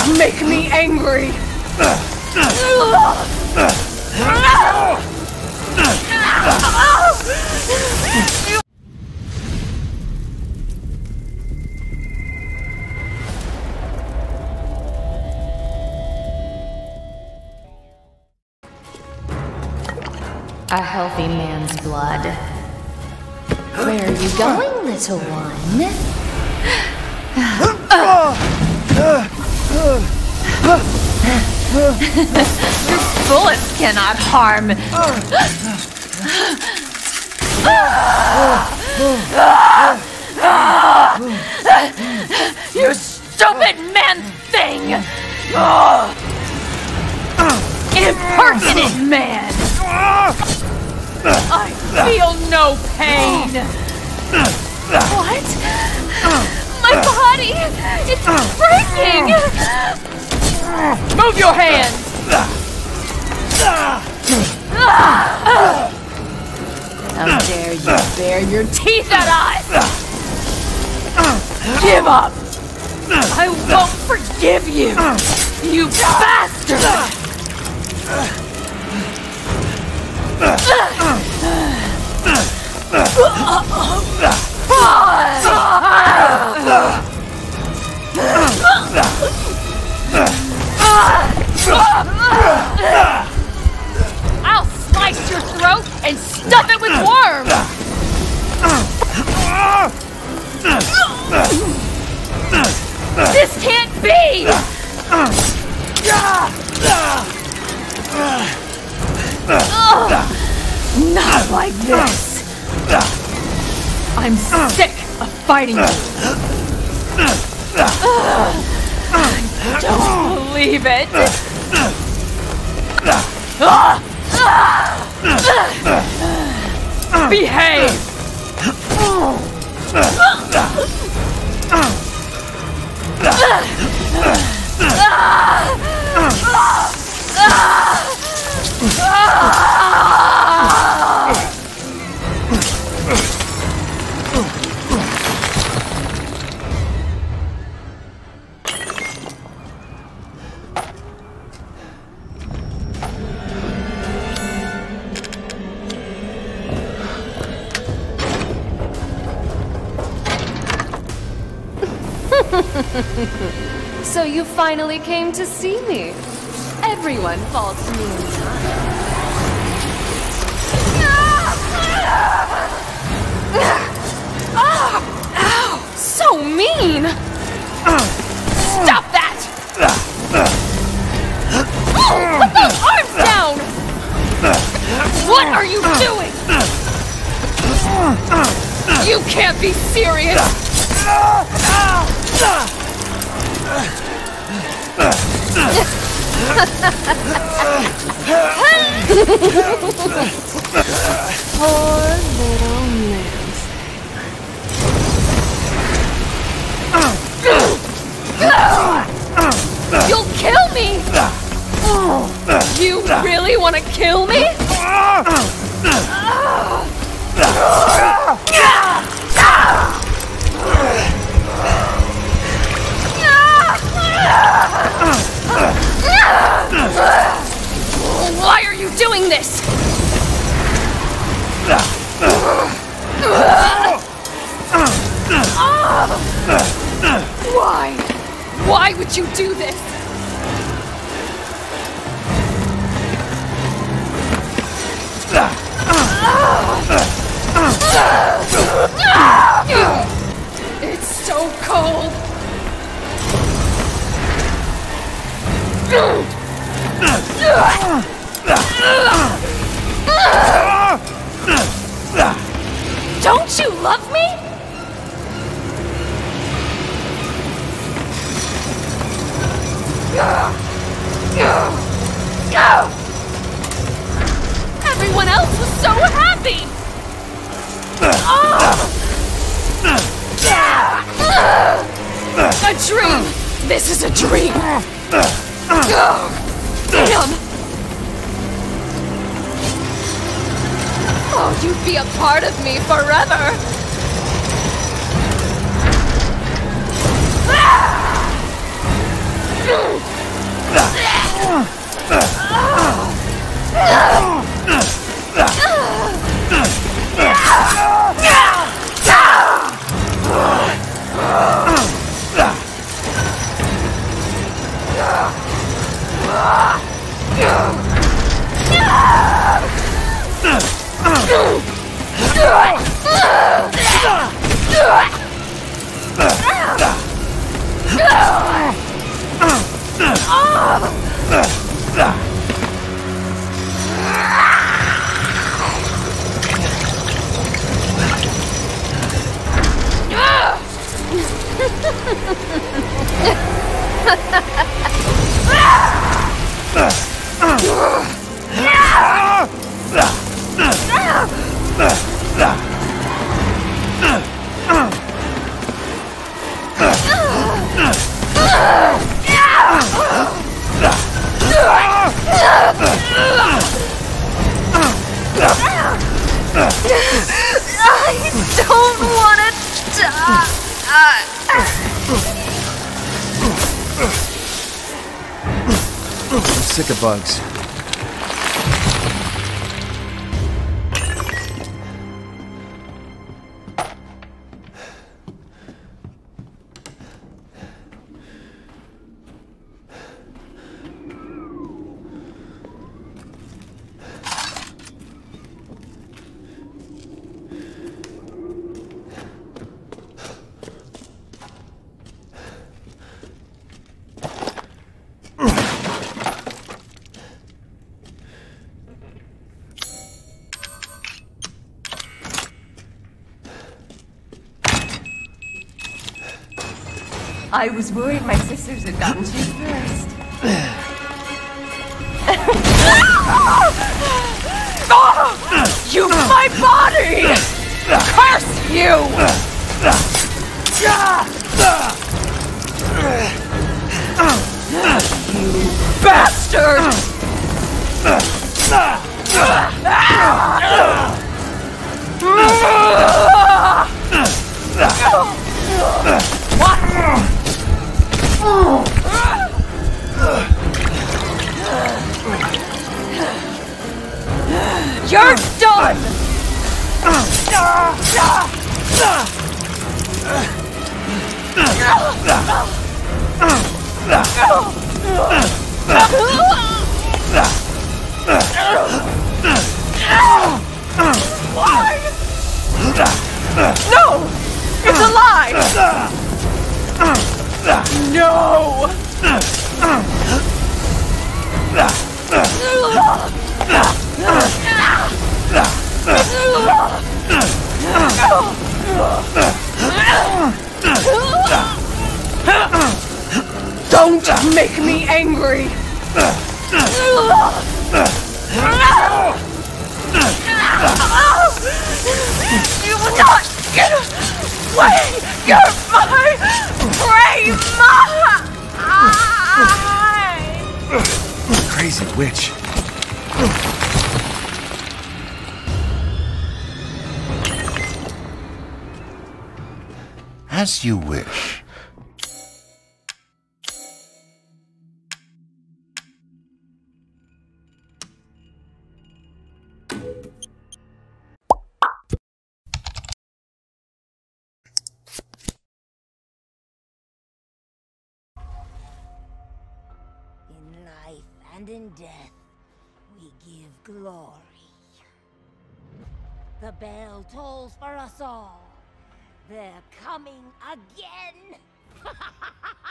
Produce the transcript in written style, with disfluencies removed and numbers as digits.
Make me angry! A healthy man's blood. Where are you going, little one? Your bullets cannot harm. You stupid man thing! Impertinent man! I feel no pain! What? My body! It's breaking! Move your hands! How dare you bare your teeth at us! Give up! I won't forgive you! You bastard! I'll slice your throat and stuff it with worms! This can't be! Not like this! I'm sick of fighting you! I don't believe it! Behave! So you finally came to see me. Everyone falls to me in time. Ow! So mean! Stop that! Put those arms down! What are you doing? You can't be serious! Poor little Nancy. You'll kill me! You really want to kill me? Why are you doing this? Why? Why would you do this? It's so cold. Don't you love me? Everyone else was so happy. A dream. This is a dream. Damn. Oh, you'd be a part of me forever. I don't want to die. I'm sick of bugs. I was worried my sisters had gotten to you first. You, my body! Curse you! You bastard! You're done! Why? No! It's a lie! No! Don't make me angry! You will not get away! You're my prey! Crazy witch. As you wish. In life and in death, we give glory. The bell tolls for us all. They're coming again!